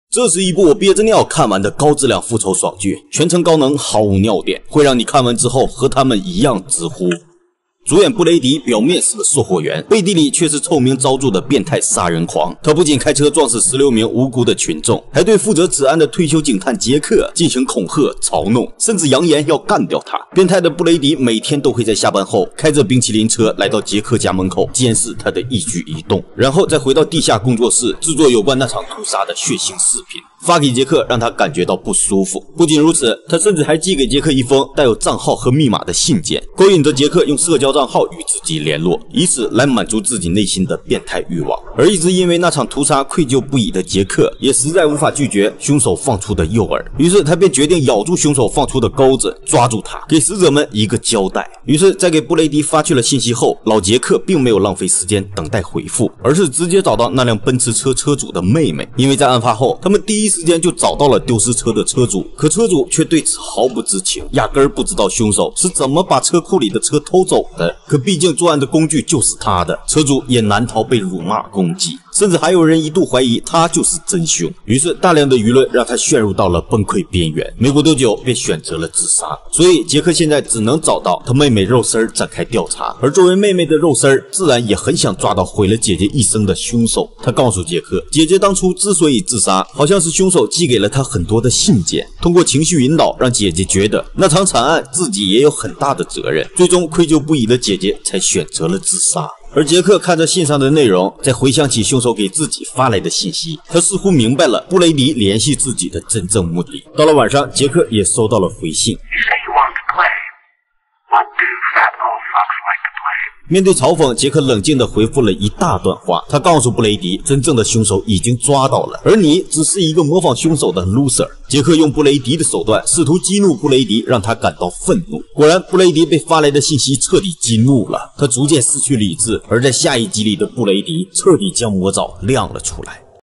这是一部我憋着尿看完的高质量复仇爽剧，全程高能，毫无尿点，会让你看完之后和他们一样直呼。主演布雷迪表面是个售货员，背地里却是臭名昭著的变态杀人狂。他不仅开车撞死16名无辜的群众，还对负责此案的退休警探杰克进行恐吓、嘲弄，甚至扬言要干掉他。变态的布雷迪每天都会在下班后开着冰淇淋车来到杰克家门口，监视他的一举一动，然后再回到地下工作室制作有关那场屠杀的血腥视频，发给杰克，让他感觉到不舒服。不仅如此，他甚至还寄给杰克一封带有账号和密码的信件，勾引着杰克用社交账号与自己联络，以此来满足自己内心的变态欲望。而一直因为那场屠杀愧疚不已的杰克，也实在无法拒绝凶手放出的诱饵，于是他便决定咬住凶手放出的钩子，抓住他，给死者们一个交代。于是，在给布雷迪发去了信息后，老杰克并没有浪费时间等待回复，而是直接找到那辆奔驰车车主的妹妹。因为在案发后，他们第一时间就找到了丢失车的车主，可车主却对此毫不知情，压根儿不知道凶手是怎么把车库里的车偷走的。可毕竟作案的工具就是他的，车主也难逃被辱骂攻击，甚至还有人一度怀疑他就是真凶。于是大量的舆论让他陷入到了崩溃边缘，没过多久便选择了自杀。所以杰克现在只能找到他妹妹肉丝展开调查，而作为妹妹的肉丝自然也很想抓到毁了姐姐一生的凶手。他告诉杰克，姐姐当初之所以自杀，好像是凶手寄给了他很多的信件，通过情绪引导让姐姐觉得那场惨案自己也有很大的责任，最终愧疚不已的姐姐才选择了自杀。而杰克看着信上的内容，再回想起凶手给自己发来的信息，他似乎明白了布雷迪联系自己的真正目的。到了晚上，杰克也收到了回信。面对嘲讽，杰克冷静地回复了一大段话。他告诉布雷迪，真正的凶手已经抓到了，而你只是一个模仿凶手的 loser。杰克用布雷迪的手段试图激怒布雷迪，让他感到愤怒。果然，布雷迪被发来的信息彻底激怒了，他逐渐失去理智。而在下一集里的布雷迪彻底将魔爪亮了出来。